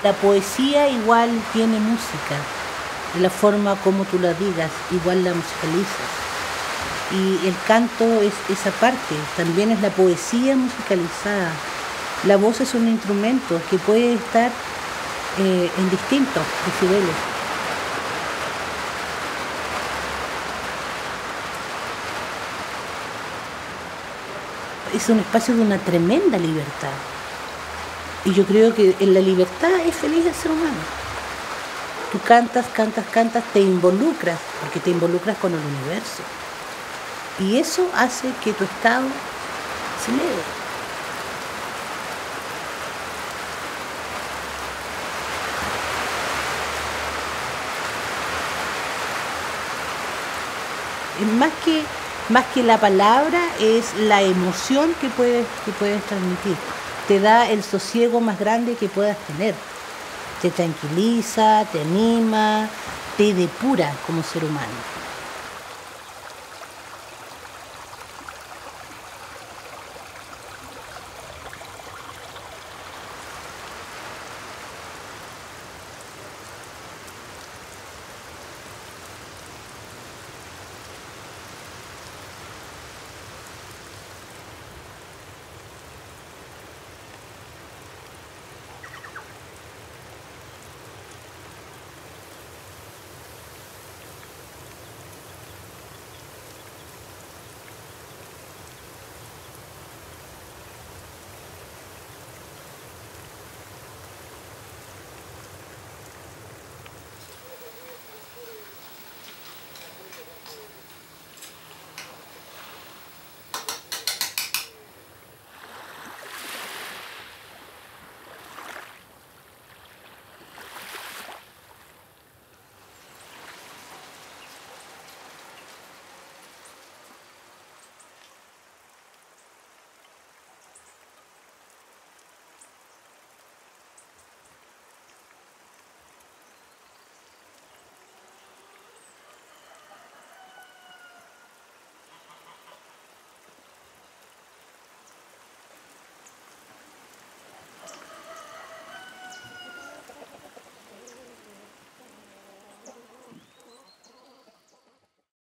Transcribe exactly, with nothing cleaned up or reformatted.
La poesía igual tiene música, de la forma como tú la digas, igual la musicalizas. Y el canto es esa parte, también es la poesía musicalizada. La voz es un instrumento que puede estar eh, en distintos decibeles. Es un espacio de una tremenda libertad. Y yo creo que en la libertad es feliz el ser humano. Tú cantas, cantas, cantas, te involucras, porque te involucras con el universo. Y eso hace que tu estado se eleve. Es más que, más que la palabra, es la emoción que puedes, que puedes transmitir. Te da el sosiego más grande que puedas tener. Te tranquiliza, te anima, te depura como ser humano.